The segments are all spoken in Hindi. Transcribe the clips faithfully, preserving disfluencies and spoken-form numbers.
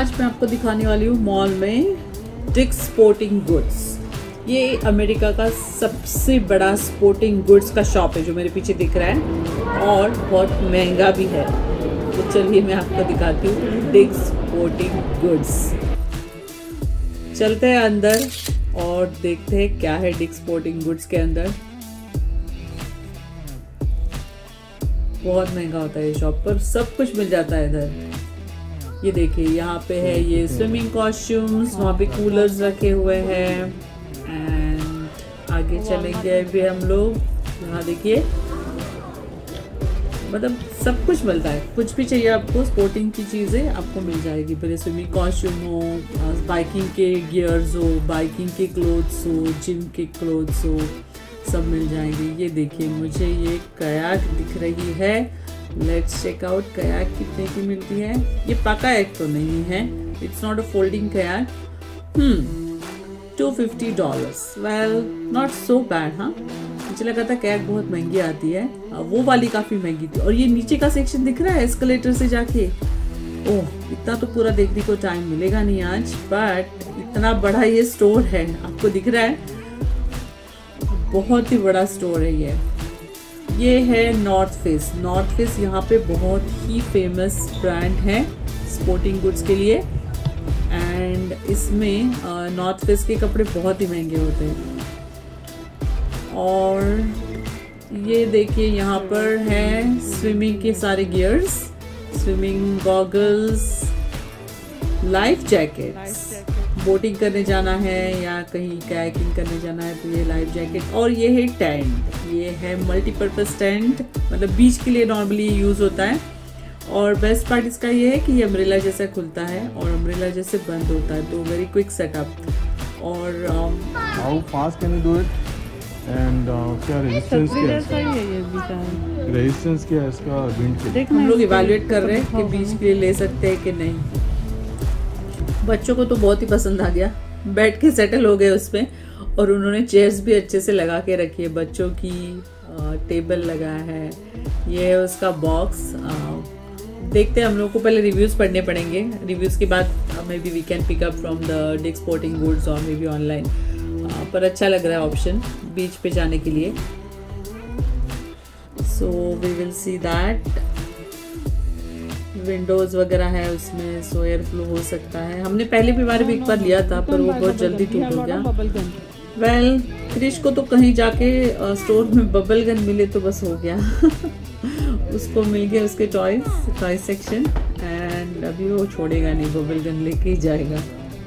आज मैं आपको दिखाने वाली हूँ मॉल में डिक्स स्पोर्टिंग गुड्स। ये अमेरिका का सबसे बड़ा स्पोर्टिंग गुड्स का शॉप है जो मेरे पीछे दिख रहा है, और बहुत महंगा भी है। तो चलिए मैं आपको दिखाती हूँ डिक्स स्पोर्टिंग गुड्स। चलते हैं अंदर और देखते हैं क्या है डिक्स स्पोर्टिंग गुड्स के अंदर। बहुत महंगा होता है ये शॉप, पर सब कुछ मिल जाता है इधर। ये देखिए यहाँ पे है ये स्विमिंग कॉस्ट्यूम्स, वहाँ पे कूलर्स रखे हुए हैं। एंड आगे चलेंगे अभी हम लोग, यहाँ देखिए मतलब सब कुछ मिलता है। कुछ भी चाहिए आपको स्पोर्टिंग की चीज़ें आपको मिल जाएगी। फिर स्विमिंग कॉस्ट्यूम हो, बाइकिंग के गियर्स हो, बाइकिंग के क्लोथ्स हो, जिम के क्लोथ्स हो, सब मिल जाएंगे। ये देखिए मुझे ये कयाक दिख रही है। लेट्स चेक आउट कयाक कितने की मिलती है। ये पका एक तो नहीं है, it's not a folding kayak. Hmm two fifty dollars. Well not so bad. हाँ, मुझे लगा था कयाक बहुत महंगी आती है, वो वाली काफ़ी महंगी थी। और ये नीचे का सेक्शन दिख रहा है एस्केलेटर से जाके। ओह, इतना तो पूरा देखने को टाइम मिलेगा नहीं आज, बट इतना बड़ा ये स्टोर है, आपको दिख रहा है, बहुत ही बड़ा स्टोर है ये। ये है नॉर्थ फेस। नॉर्थ फेस यहाँ पे बहुत ही फेमस ब्रांड है स्पोर्टिंग गुड्स के लिए। एंड इसमें नॉर्थ फेस के कपड़े बहुत ही महंगे होते हैं। और ये देखिए यहाँ पर है स्विमिंग के सारे gears, swimming goggles, life jackets. Boating करने जाना है या कहीं कायाकिंग करने जाना है तो ये लाइफ जैकेट। और ये है टेंट, ये है मल्टीपर्पज टेंट, मतलब बीच के लिए नॉर्मली यूज़ होता है। और बेस्ट पार्ट इसका ये है कि ये अम्ब्रेला जैसा खुलता है और अम्ब्रेला जैसे बंद होता है, तो वेरी क्विक सेटअप। और how fast can you do it and क्या रेजिस्टेंस क्या है, रेजिस्टेंस क्या है इसका विंड के। हम लोग इवैल्यूएट कर रहे हैं कि बीच के लिए ले सकते हैं कि नहीं। बच्चों को तो बहुत ही पसंद आ गया, बैठ के सेटल हो गए उसमें। और उन्होंने चेयर्स भी अच्छे से लगा के रखी है, बच्चों की टेबल लगा है। ये है उसका बॉक्स। देखते हैं, हम लोग को पहले रिव्यूज़ पढ़ने पड़ेंगे। रिव्यूज़ के बाद maybe we can pick up from the Dick's sporting goods और मे बी ऑनलाइन। पर अच्छा लग रहा है ऑप्शन बीच पे जाने के लिए। So we will see that. Windows वगैरह है उसमें, सो एयर फ्लो हो सकता है। हमने पहले भी बार भी एक बार लिया था, पर वो बहुत जल्दी टूट हो गया। वेल क्रिश को तो कहीं जाके स्टोर में बबल गन मिले तो बस हो गया। उसको मिल गया उसके टॉयज टॉय सेक्शन, एंड अभी वो छोड़ेगा नहीं, बबल गन लेके ही जाएगा।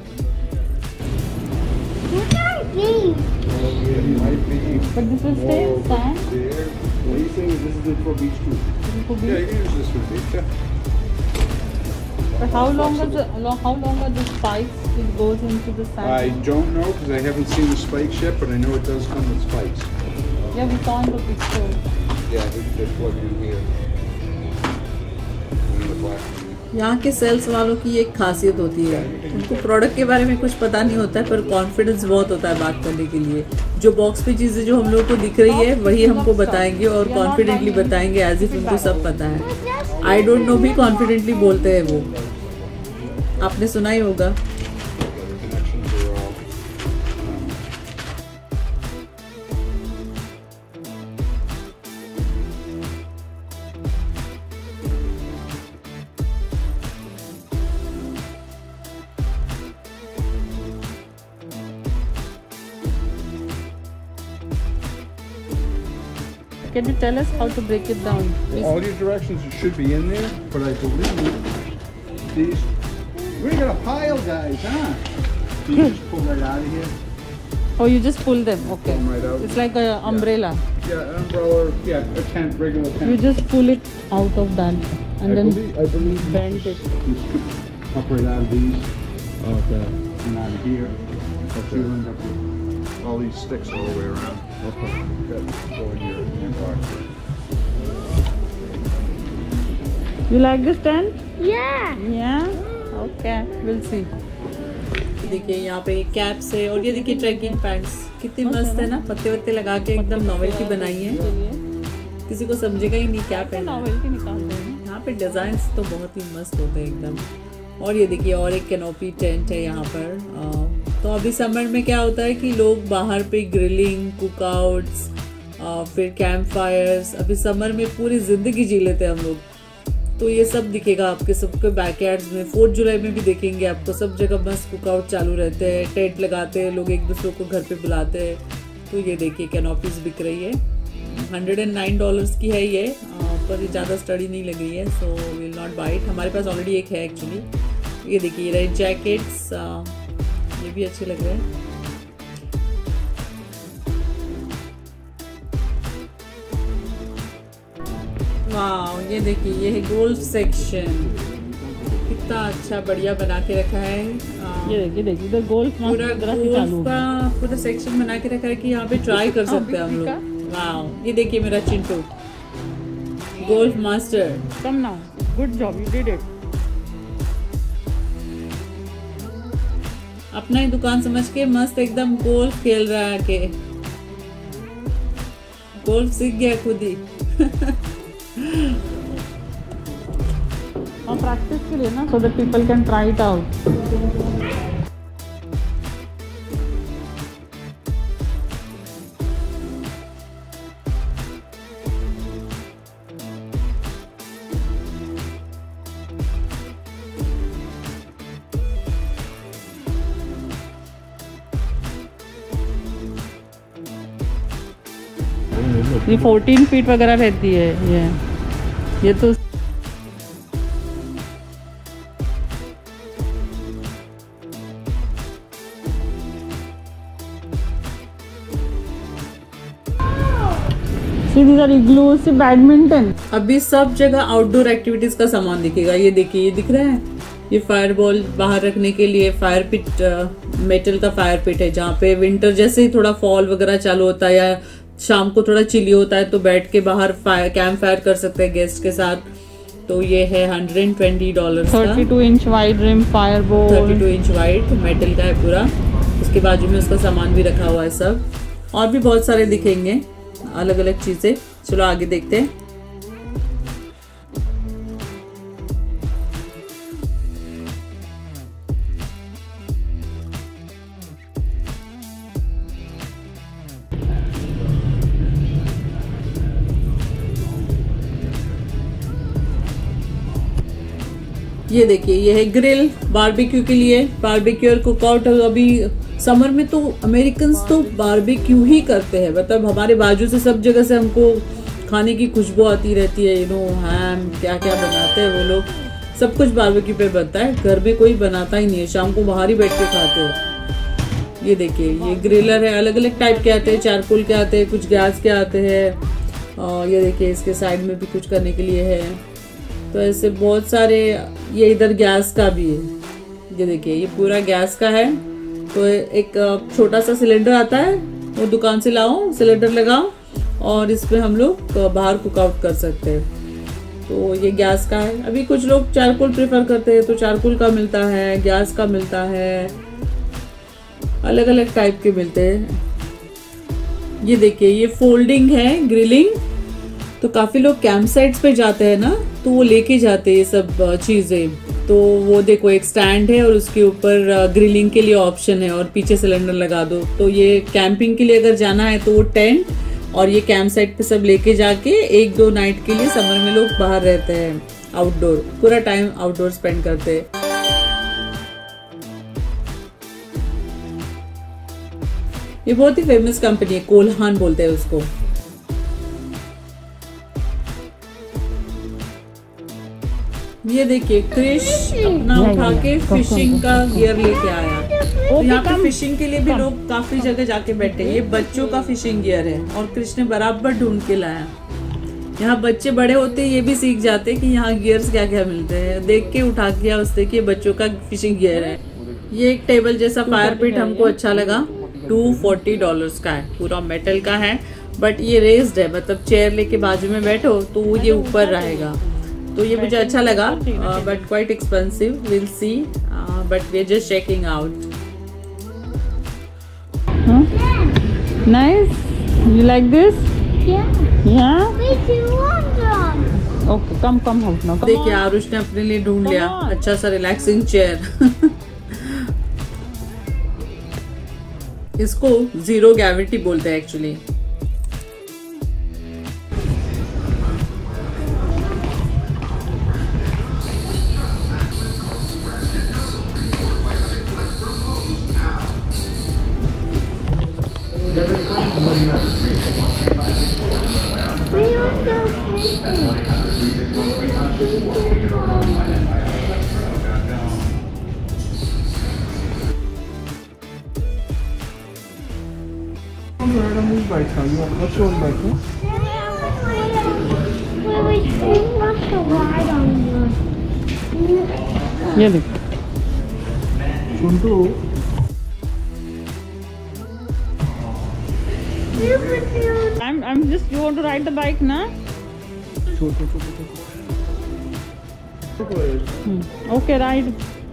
But this will stay in sand? What are you saying? This is good for beach too? For beach? Yeah, you can use this for beach, yeah. But how long are the lo- how long are the spikes it goes into the sand? I don't know because I haven't seen the spikes yet, but I know it does come with spikes. Yeah, we saw in the picture. Yeah, they, they plug in here. In the black. यहाँ के सेल्स वालों की एक खासियत होती है, उनको प्रोडक्ट के बारे में कुछ पता नहीं होता है, पर कॉन्फिडेंस बहुत होता है बात करने के लिए। जो बॉक्स पे चीज़ें जो हम लोग को दिख रही है वही हमको बताएंगे और कॉन्फिडेंटली बताएंगे, एज इफ उनको सब पता है। आई डोंट नो भी कॉन्फिडेंटली बोलते हैं वो, आपने सुना ही होगा। Can you tell us how to break it down? Please? All your directions should be in there, but I believe these. We got a pile, guys, huh? You just pull right out of here. Oh, you just pull them. Okay. Pull them right out. It's like an umbrella. Yeah, an umbrella. Yeah, a tent, regular tent. You just pull it out of that and I then believe, I believe bend it. you scoop up right out of these. Okay. And out of here. Okay. You end up with all these sticks all the way around. Okay. Good. Go in your inbox. You like this tent? Yeah. Yeah. Okay. We'll see. देखिए यहाँ पे कैप्स है, और ये देखिए ट्रैकिंग पैंट्स कितनी मस्त है ना, पत्ते वत्ते लगा के एकदम नॉवेल्टी बनाई है। किसी को समझेगा ही नहीं क्या पहना है। नॉवेल्टी निकाल रहे हैं। यहाँ पे डिजाइन तो बहुत ही मस्त होते हैं एकदम। और ये देखिए और एक कैनोपी टेंट है यहाँ पर। आ, तो अभी समर में क्या होता है कि लोग बाहर पे ग्रिलिंग, कुकआउट्स, फिर कैंप फायर्स, अभी समर में पूरी ज़िंदगी जी लेते हैं हम लोग। तो ये सब दिखेगा आपके सबके बैकयार्ड्स में। फोर्थ जुलाई में भी देखेंगे आपको, सब जगह मस्त कुकआउट चालू रहते हैं, टेंट लगाते हैं लोग, एक दूसरे को घर पे बुलाते हैं। तो ये देखिए कैनोपीज बिक रही है, हंड्रेड एंड नाइन डॉलर्स की है ये, पर ये ज़्यादा स्टडी नहीं लग रही है, so will not buy it. हमारे पास ऑलरेडी एक है एक्चुअली। ये देखिए रेड जैकेट्स, ये भी अच्छे लग रहे हैं। वाह, ये देखिए ये है गोल्फ सेक्शन, कितना अच्छा बढ़िया बना के रखा है। ये देखिए देखिए इधर गोल्फ पूरा गोल्फ का पूरा सेक्शन बना के रखा है कि यहाँ पे ट्राई कर सकते हैं हम लोग। वाह, ये देखिए मेरा Chintu golf master. Come now, good job, you did it. अपना ही दुकान समझ के मस्त एकदम गोल्फ खेल रहा है के, गोल्फ सीख गया खुद ही। और प्रैक्टिस के लिए ना, so that people can try it out. ये फोर्टीन फीट वगैरह रहती है ये ये तो बैडमिंटन। अभी सब जगह आउटडोर एक्टिविटीज का सामान दिखेगा। ये देखिए ये दिख रहा है, ये फायर बॉल बाहर रखने के लिए फायर पिट, मेटल का फायर पिट है, जहाँ पे विंटर जैसे ही थोड़ा फॉल वगैरह चालू होता है या शाम को थोड़ा चिली होता है तो बैठ के बाहर फायर कैंप फायर कर सकते हैं गेस्ट के साथ। तो ये है हंड्रेड एंड ट्वेंटी डॉलर का, thirty two inch wide rim fire ball, thirty two inch wide metal का है पूरा। उसके बाजू में उसका सामान भी रखा हुआ है सब, और भी बहुत सारे दिखेंगे अलग अलग चीजें। चलो आगे देखते हैं। ये देखिए ये है ग्रिल बारबेक्यू के लिए, बारबेक्यू और कुकआउट। अभी समर में तो अमेरिकन्स तो बारबेक्यू ही करते हैं, मतलब हमारे बाजू से सब जगह से हमको खाने की खुशबू आती रहती है। यू नो हैम क्या क्या बनाते हैं वो लोग, सब कुछ बारबेक्यू पे बनता है। घर में कोई बनाता ही नहीं है, शाम को बाहर ही बैठ के खाते हैं। ये देखिए ये ग्रिलर है, अलग अलग टाइप के आते हैं, चारकोल के आते हैं, कुछ गैस के आते हैं। और ये देखिए इसके साइड में भी कुछ करने के लिए है। तो ऐसे बहुत सारे, ये इधर गैस का भी है। ये देखिए ये पूरा गैस का है। तो एक छोटा सा सिलेंडर आता है, वो दुकान से लाओ, सिलेंडर लगाओ और इस पे हम लोग बाहर कुकआउट कर सकते हैं। तो ये गैस का है। अभी कुछ लोग चारकोल प्रेफर करते हैं, तो चारकोल का मिलता है, गैस का मिलता है, अलग अलग टाइप के मिलते हैं। ये देखिए ये फोल्डिंग है ग्रिलिंग। तो काफ़ी लोग कैंप साइट्स पे जाते हैं ना, तो वो लेके जाते हैं ये सब चीज़ें। तो वो देखो एक स्टैंड है और उसके ऊपर ग्रिलिंग के लिए ऑप्शन है और पीछे सिलेंडर लगा दो। तो ये कैंपिंग के लिए अगर जाना है तो वो टेंट और ये कैंप साइट पे सब लेके जाके एक दो नाइट के लिए समर में लोग बाहर रहते हैं, आउटडोर पूरा टाइम आउटडोर स्पेंड करते हैं। ये बहुत ही फेमस कंपनी है, कोल्हान बोलते हैं उसको। ये देखिए क्रिश अपना उठा के फिशिंग का गियर लेके आया। तो यहाँ पे फिशिंग के लिए भी लोग काफी जगह जाके बैठे। ये बच्चों का फिशिंग गियर है और क्रिश ने बराबर ढूंढ के लाया। यहाँ बच्चे बड़े होते ये भी सीख जाते कि यहाँ गियर्स क्या क्या मिलते हैं। देख के उठा किया उससे कि बच्चों का फिशिंग गियर है। ये एक टेबल जैसा फायर पिट हमको अच्छा लगा, टू फोर्टी डॉलर्स का है, पूरा मेटल का है, बट ये रेस्ड है, मतलब चेयर लेके बाजू में बैठो तो ये ऊपर रहेगा। तो ये मुझे अच्छा लगा, but quite expensive, will see, but we are just checking out. Nice, you like this? Yeah. Yeah. Wait, you want one? Okay, come, come out now. Come देखिए on. आरुष ने अपने लिए ढूंढ लिया Come on. अच्छा सा रिलैक्सिंग चेयर। इसको जीरो ग्रेविटी बोलते हैं actually. Ride on these bikes now. You want, let's go on the bike, huh? Wait, wait, who wants to ride on yours? ये देख। Chuntu. I'm, I'm just. You want to ride the bike, na? Chuntu, chuntu, chuntu. Hmm. Okay, ride.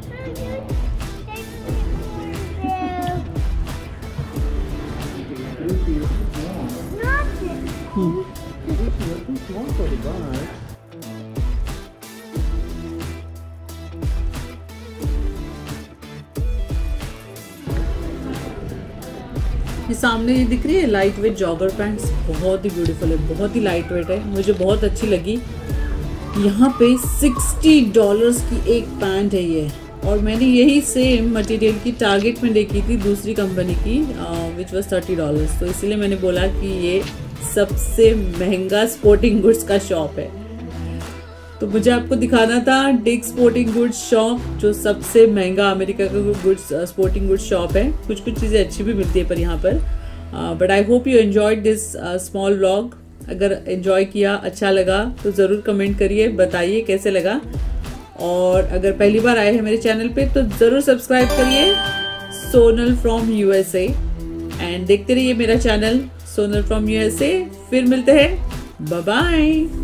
Hmm. ये सामने ये दिख रही है लाइट वेट जॉगर पैंट्स, बहुत ही ब्यूटीफुल है, बहुत ही लाइट वेट है, मुझे बहुत अच्छी लगी। यहाँ पे सिक्सटी डॉलर्स की एक पैंट है ये, और मैंने यही सेम मटेरियल की टारगेट में देखी थी दूसरी कंपनी की विच वाज थर्टी डॉलर्स, तो इसलिए मैंने बोला कि ये सबसे महंगा स्पोर्टिंग गुड्स का शॉप है। तो मुझे आपको दिखाना था डिक स्पोर्टिंग गुड्स शॉप, जो सबसे महंगा अमेरिका का गुड्स स्पोर्टिंग गुड्स शॉप है। कुछ कुछ चीज़ें अच्छी भी मिलती है पर यहाँ पर, but I hope you enjoyed this small vlog. अगर एंजॉय किया, अच्छा लगा तो ज़रूर कमेंट करिए, बताइए कैसे लगा। और अगर पहली बार आए हैं मेरे चैनल पे तो ज़रूर सब्सक्राइब करिए, सोनल फ्रॉम यूएसए, एंड देखते रहिए मेरा चैनल सोनल फ्रॉम यूएसए। फिर मिलते हैं, बाय बाय।